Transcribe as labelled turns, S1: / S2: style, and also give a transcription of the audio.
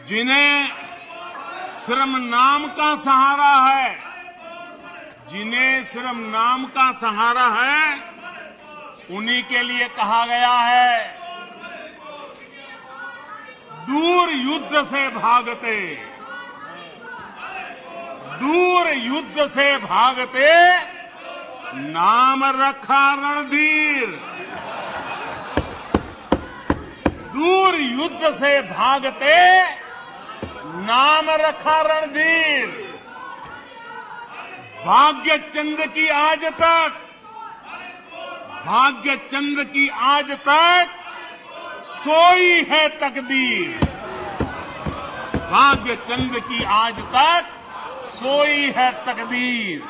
S1: जिन्हें सिर्फ नाम का सहारा है, जिन्हें सिर्फ नाम का सहारा है, उन्हीं के लिए कहा गया है, दूर युद्ध से भागते, दूर युद्ध से भागते, नाम रखा रणधीर। दूर युद्ध से भागते, नाम रखा रणधीर। भाग्य चंद की आज तक, भाग्य चंद की आज तक सोई है तकदीर। भाग्य चंद की आज तक सोई है तकदीर।